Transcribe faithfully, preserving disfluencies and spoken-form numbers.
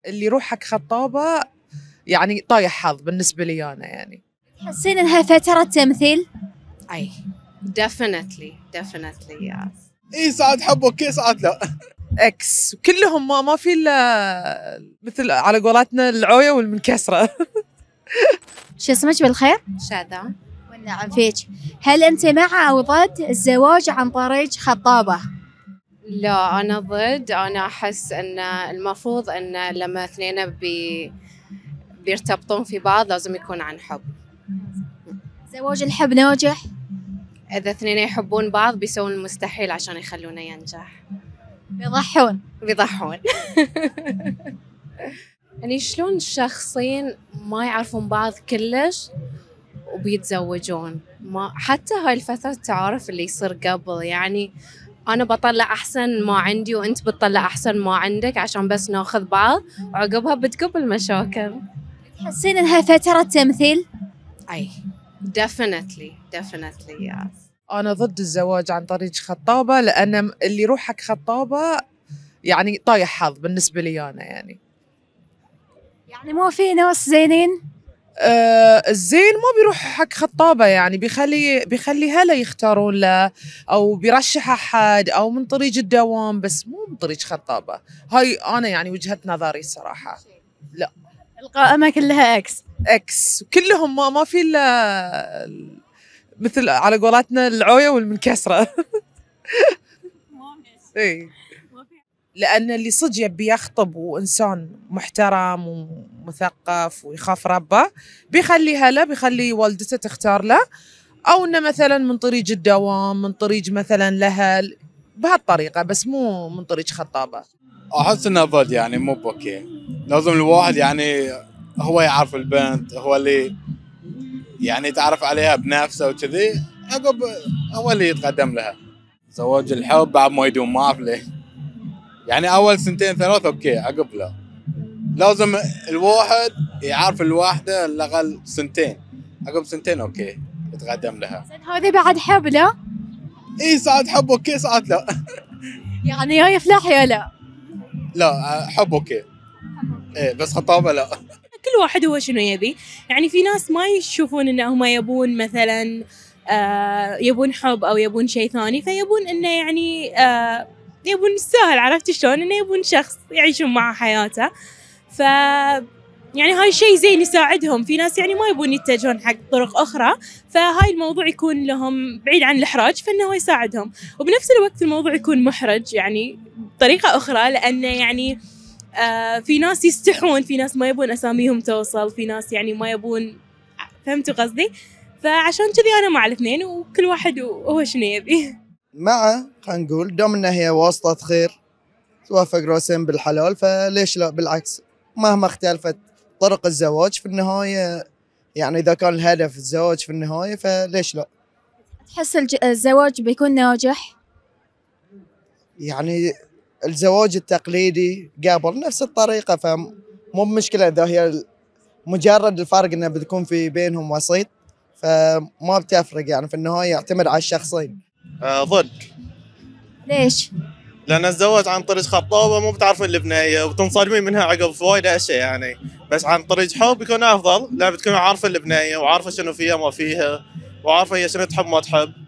اللي يروح حق خطابة يعني طايح حظ بالنسبة لي أنا يعني. تحسين إنها فترة تمثيل؟ أي definitely definitely yes. إيه ساعات حب أوكي ساعات لا. إكس كلهم ما ما في إلا مثل على قولاتنا العوية والمنكسرة. شو اسمك بالخير؟ شاذة. والنعم فيك. هل أنت مع أو ضد الزواج عن طريق خطابة؟ لا أنا ضد. أنا أحس أن المفروض أن لما اثنين بي بيرتبطون في بعض لازم يكون عن حب. زواج الحب ناجح؟ إذا اثنين يحبون بعض بيسوون المستحيل عشان يخلونه ينجح. بيضحون بيضحون. يعني شلون شخصين ما يعرفون بعض كلش وبيتزوجون؟ ما حتى هاي الفترة التعارف اللي يصير قبل، يعني أنا بطلع أحسن ما عندي وأنت بتطلع أحسن ما عندك عشان بس ناخذ بعض وعقبها بتقب المشاكل. تحسين إنها فترة تمثيل؟ أي definitely definitely yes. أنا ضد الزواج عن طريق خطابة، لأن اللي يروح حق خطابة يعني طايح حظ بالنسبة لي أنا يعني. يعني مو في ناس زينين؟ آه الزين ما بيروح حق خطابة، يعني بيخلي بيخلي هلا يختارون له أو بيرشح أحد أو من طريق الدوام، بس مو من طريق خطابة. هاي أنا يعني وجهة نظري صراحة. لا القائمة كلها إكس. إكس كلهم ما ما في إلا مثل على قولاتنا العوية والمنكسرة. إيه لأن اللي صدق يبي يخطب وإنسان محترم ومثقف ويخاف ربه بيخلي هلا بيخلي والدته تختار له، أو إنه مثلا من طريق الدوام من طريق مثلا الأهل بهالطريقة، بس مو من طريق خطابة. أحس إنها ضد يعني مو بوكي. لازم الواحد يعني هو يعرف البنت، هو اللي يعني يتعرف عليها بنفسه وكذي، عقب هو اللي يتقدم لها. زواج الحب بعد ما يدوم ما أعرف ليه، يعني أول سنتين ثلاث أوكي عقب لا. لازم الواحد يعرف الواحدة على الأقل سنتين، عقب سنتين أوكي يتقدم لها. هذه بعد حب لا؟ إيه ساعات حب أوكي ساعات لا. يعني يا يفلح يا لا؟ لا حب أوكي. إيه بس خطابة لا. كل واحد هو شنو يبي، يعني في ناس ما يشوفون إن هم يبون مثلا آه يبون حب أو يبون شيء ثاني، فيبون إنه يعني آه يبون السهل، عرفت شلون؟ إنه يبون شخص يعيشون معه حياته. ف يعني هاي الشيء زين يساعدهم. في ناس يعني ما يبون يتجهون حق طرق أخرى، فهاي الموضوع يكون لهم بعيد عن الإحراج، فإنه يساعدهم. وبنفس الوقت الموضوع يكون محرج يعني بطريقة أخرى، لأنه يعني آه في ناس يستحون، في ناس ما يبون أساميهم توصل، في ناس يعني ما يبون، فهمتوا قصدي؟ فعشان كذي أنا مع الاثنين، وكل واحد هو شنو يبي. مع خلينا نقول دام انها هي واسطة خير توافق راسين بالحلال، فليش لا؟ بالعكس مهما اختلفت طرق الزواج في النهاية، يعني إذا كان الهدف الزواج في النهاية فليش لا؟ تحس الزواج بيكون ناجح؟ يعني الزواج التقليدي قبل نفس الطريقة، فمو بمشكلة إذا هي مجرد الفرق إنه بتكون في بينهم وسيط، فما بتفرق يعني في النهاية يعتمد على الشخصين. آه ضد. ليش؟ لأن الزواج عن طريق خطابة مو بتعرفين البنية وتنصدمين منها عقب فوايد أشياء يعني، بس عن طريق حب يكون أفضل، لأن بتكون عارفة البنية وعارفة شنو فيها ما فيها وعارفة هي شنو تحب ما تحب.